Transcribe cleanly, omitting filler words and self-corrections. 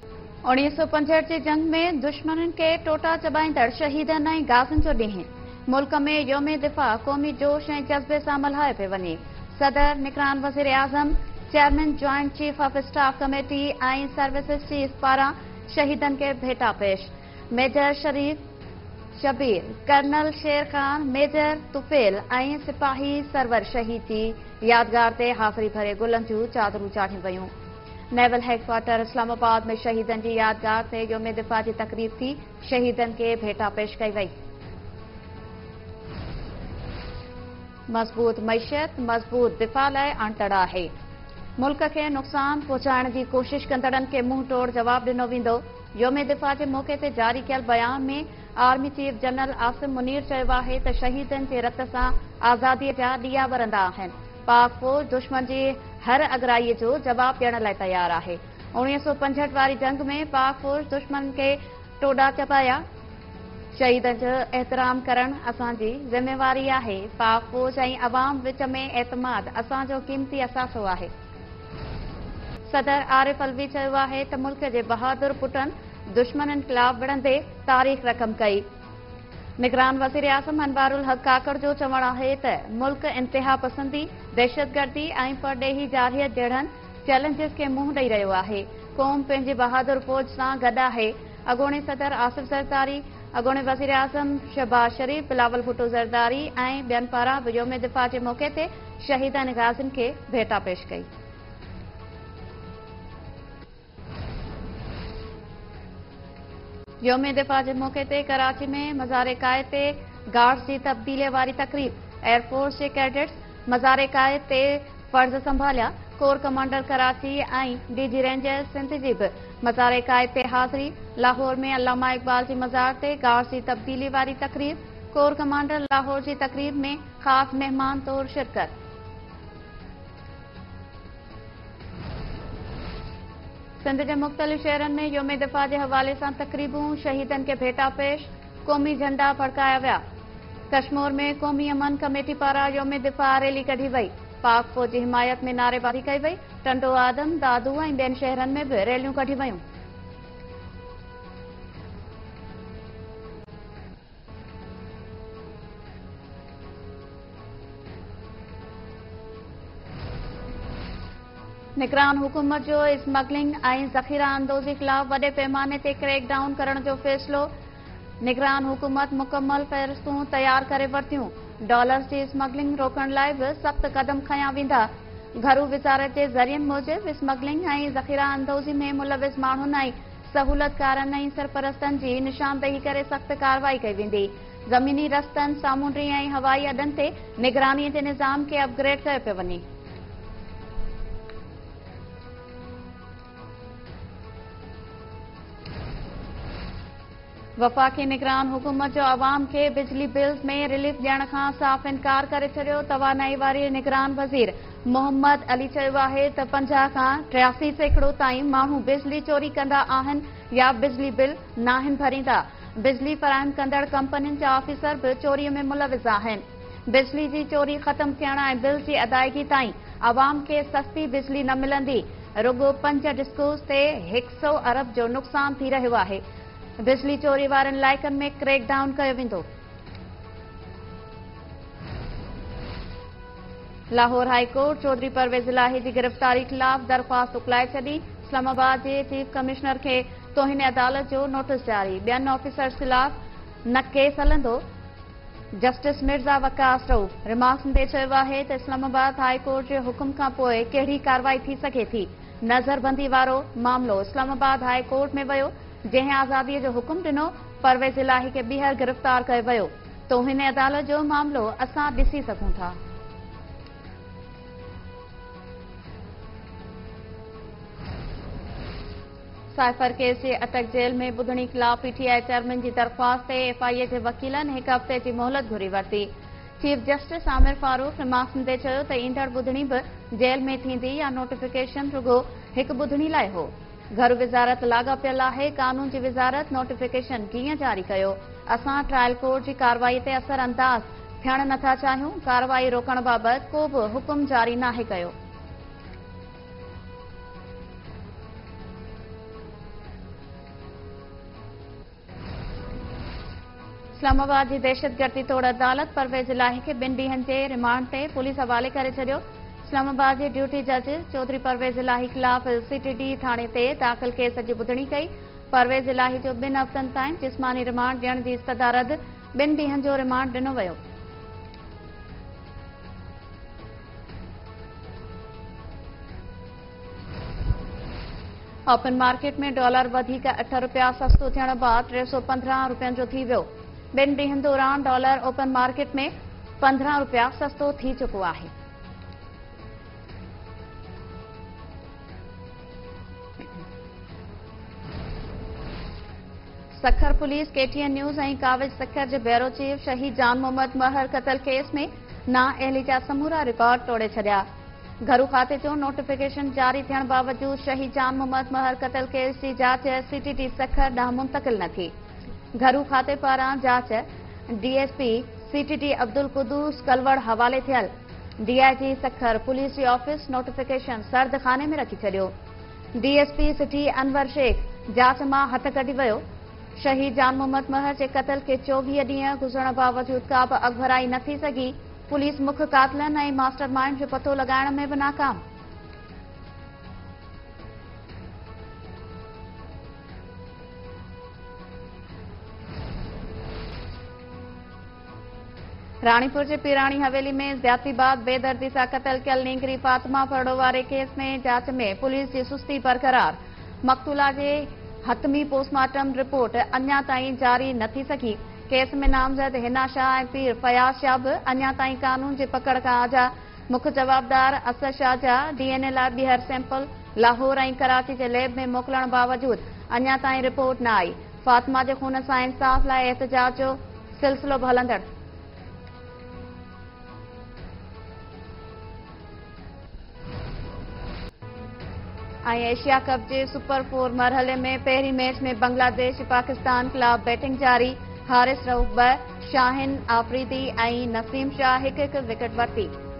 1965 जी जंग में दुश्मन के टोटा चबाईंदड़ शहीदन ऐं गाज़िन जो ॾींहुं मुल्क में योम दिफ़ा क़ौमी जोश ऐं जज़्बे सां मल्हायो पियो वञे। सदर निगरान वज़ीर आज़म chairman joint chief of staff committee ऐं सर्विसेज चीफ पारां शहीदन के भेटा पेश। Major Sharif Shabbir, colonel Sher Khan, major Tufail ऐं सिपाही सरवर शहीद जी यादगार ते हाज़िरी भरे गुलनि जूं चादरूं चाढ़ियूं वयूं। नेवल हेडक्वार्टर इस्लामाबाद में शहीदन की यादगार ते योम दिफ़ा की तकरीब थी। शहीदन के भेटा पेश कई वई। मज़बूत मैशियत मज़बूत दिफ़ा लाइ अणतड़ आहे। मुल्क के नुक़सान पहुचाइण की कोशिश कंदड़नि के मुंह तोड़ जवाब ॾिनो वेंदो। योम दिफ़ा के मौक़े ते जारी कयल बयान में army chief general Asim Munir चयो आहे त शहीदन जे रत सां आज़ादीअ जा ॾीआ ॿरंदा आहिनि। पाक फ़ौज दुश्मन जी हर अगराईअ जो जवाब ॾियण लाइ तयार आहे। 1965 वारी जंग में पाक फ़ौज दुश्मन के टोडा चबाया। शहीदन जो एहतराम करण असांजी ज़िम्मेवारी आहे। पाक फ़ौज ऐं अवाम विच में एतमाद असांजो क़ीमती असासो आहे। सदर आरिफ अलवी चयो आहे त मुल्क जे बहादुर पुटनि दुश्मननि खिलाफ़ विढ़ंदे तारीख़ रक़म कई। निगरान वज़ीर आज़म अनवारुल हक काकड़ जो चवणु आहे त मुल्क इंतिहा पसंदी, दहशतगर्दी ऐं परॾेही जारहियत जहिड़नि चैलेंजिस खे मुंहुं ॾेई रहियो आहे। क़ौम पंहिंजी बहादुर फ़ौज सां गॾु आहे। अॻूणे सदर आसिफ ज़रदारी, अॻूणे वज़ीर आज़म शहबाज शरीफ, बिलावल भुट्टो ज़रदारी ऐं ॿियनि पारां योम दिफ़ा जे मौक़े ते शहीदन गाज़िन खे भेटा पेश कई। योम दिफ़ा जे मौक़े ते कराची में मज़ार कायद ते गार्ड्स जी तब्दीलीअ वारी तकरीब। एयरफोर्स जे कैडेट्स मज़ार कायद ते फर्ज़ संभालिया। कोर कमांडर कराची ऐं डीजी रेंजर सिंध जी बि मज़ार कायद ते हाज़िरी। लाहौर में अल्लामा इक़बाल जी मज़ार ते गार्ड्स जी तब्दीली वारी तकरीब। कोर कमांडर लाहौर जी तकरीब में ख़ासि मेहमान तौर शिरकत। सिंध के मुख़्तलिफ़ शहरनि में योम दिफ़ा के हवाले सां तकरीबूं, शहीदन के भेटा पेश, क़ौमी झंडा फड़काया विया। कश्मीर में क़ौमी अमन कमेटी पारां योम दिफ़ा रैली कढी वई। पाक फ़ौज जी हिमायत में नारेबाज़ी कई वई। टंडो आदम, दादू ऐं ॿियनि शहरनि में बि रैलियूं कढी वयूं। निगरान हुकूमत जो स्मगलिंग ऐं ज़ख़ीरा अंदोज़ी ख़िलाफ़ वॾे पैमाने ते क्रैकडाउन करण जो फ़ैसिलो। निगरान हुकूमत मुकमल फ़हिरिस्तूं तयार करे वरितियूं। डॉलर्स जी स्मगलिंग रोकण लाइ बि सख़्त क़दम खंया वेंदा। घरू विज़ारत जे ज़रियनि मूजिबि स्मगलिंग ऐं ज़ख़ीरा अंदोज़ी में मुलविस माण्हुनि ऐं सहूलतकारनि ऐं सरपरस्तनि जी निशानदेही करे सख़्त कार्रवाई कई वेंदी। ज़मीनी रस्तनि, सामूंडी ऐं हवाई अॾनि ते निगरानीअ जे निज़ाम खे अपग्रेड कयो पियो वञे। वफ़ाक़ी निगरान हुकूमत जो अवाम के बिजली बिल्स में रिलीफ ॾियण खां साफ़ इनकार करे छॾियो। तवानाई वारी निगरान वज़ीर मोहम्मद अली चयो आहे त 50 खां 83% ताईं माण्हू बिजली चोरी कंदा आहिनि या बिजली बिल नाहिनि भरींदा। बिजली फ़राहम कंदड़ कंपनियुनि जा ऑफिसर बि चोरीअ में मुलविस आहिनि। बिजली जी चोरी ख़त्म थियण ऐं बिल जी अदायगी ताईं अवाम खे सस्ती बिजली न मिलंदी। रुगो 5 डिस्कोस ते 100 अरब जो नुक़सान थी रहियो आहे। बिजली चोरी वारनि इलाइक़नि में क्रैकडाउन कयो वेंदो। लाहौर हाई कोर्ट चौधरी परवेज़ इलाही जी गिरफ़्तारी ख़िलाफ़ दरख़्वास्त उकलाए छॾी। इस्लामाबाद जे चीफ कमिश्नर खे तौहीन अदालत जो नोटिस जारी। ॿियनि ऑफिसर्स ख़िलाफ़ न केस हलंदो। जस्टिस मिर्ज़ा वकास रऊफ़ रिमार्क्स ते चयो आहे त इस्लामाबाद हाई कोर्ट जे हुकुम खां पोइ कहिड़ी कार्रवाई थी सघे थी। नज़रबंदी वारो मामिलो इस्लामाबाद हाई कोर्ट में वियो, जंहिं आज़ादीअ जो हुकुम ॾिनो। परवेज़ इलाही खे ॿीहर गिरफ़्तार कयो वियो। तौहीन अदालत जो मामिलो असां ॾिसी सघूं था। साइफर केस जे अटक जेल में ॿुधणी ख़िलाफ़ पीटीआई चेयरमैन जी दरख़्वास्त ते एफआईए जे वकीलनि 1 हफ़्ते जी मोहलत घुरी वरिती। Chief justice Aamir Farooq remarks ते चयो त ईंदड़ ॿुधणी बि जेल में थींदी या नोटिफिकेशन रुगो हिकु ॿुधणी लाइ हो। घर विज़ारत लाॻापियल आहे। कानून जी विज़ारत नोटिफिकेशन कीअं जारी कयो? असां ट्रायल कोर्ट जी कार्रवाई ते असर अंदाज़ थियण नथा चाहियूं। कार्रवाई रोकण बाबति को बि हुकुम जारी नाहे कयो। इस्लामाबाद की दहशतगर्दी तोड़ अदालत परवेज़ इलाही के 2 ॾींहनि जे रिमांड ते पुलिस हवाले करे छॾियो। इस्लामाबाद के ड्यूटी जज चौधरी परवेज़ इलाही खिलाफ सीटीडी थाने ते दाख़िल केस जी ॿुधणी कई। परवेज़ इलाही जो 2 हफ़्तनि ताईं जिस्मानी रिमांड ॾियण जी इस्तदा रद्द, 2 ॾींहनि जो रिमांड ॾिनो वियो। ओपन मार्केट में डॉलर वधीक 8 रुपया सस्तो थियण बाद 315 रुपयनि जो थी वियो। 2 ॾींहनि दौरान डॉलर ओपन मार्केट में 15 रुपया सस्तो थी चुको आहे। सखर पुलिस केटीएन न्यूज़ ऐं काविज सखर जे ब्यूरो चीफ शहीद जान मोहम्मद महर क़तल केस में नाअहली जा समूरा रिकॉर्ड तोड़े छॾिया। घरू खाते जो नोटिफिकेशन जारी थियण बावजूद शहीद जान मोहम्मद महर क़तल केस की जांच सीटीडी सखर ॾांहुं मुंतकिल न थी। घरू खाते पारां जांच डीएसपी सीटीडी अब्दुल कुदूस कलवड़ हवाले थियल। डीआईजी सखर पुलिस जी ऑफिस नोटिफिकेशन सर्द खाने में रखी छॾियो। डीएसपी सिटी अनवर शेख जांच मां हथ कढी वियो। शहीद जान मोहम्मद महर के कत्ल के 24 ॾींहं गुज़रण बावजूद का बि अगभराई न थी सघी। पुलिस मुख्य कातिलन ऐं मास्टरमाइंड जो पतो लगाइण में भी नाकाम। रानीपुर के पीरानी हवेली में ज्यादती बाद बेदर्दी से कत्ल कयल नींगरी फातिमा फड़ो वारे केस में जांच में पुलिस की सुस्ती बरकरार। मक़तूला के हतमी पोस्टमार्टम रिपोर्ट अञा ताईं जारी न थी सघी। केस में नामज़द हिना शाह ऐं पीर फयाज़ शाह भी अञा ताईं कानून की पकड़ खां आजा। मुख्य जवाबदार असद शाह जा डीएनए लाइ ॿीहर सैंपल लाहौर ऐं कराची के लैब में मोकिलण बावजूद अञा ताईं रिपोर्ट न आई। फातिमा के खून सां इंसाफ़ लाइ एहतजाज जो सिलसिलो भी हलंदड़। एशिया कप के सुपर 4 मरहले में पहिरीं मैच में बांग्लादेश पाकिस्तान खिलाफ बैटिंग जारी। हारिस रऊफ़ 2, शाहिन आफरीदी ऐं नसीम शाह 1-1 विकेट वरिती।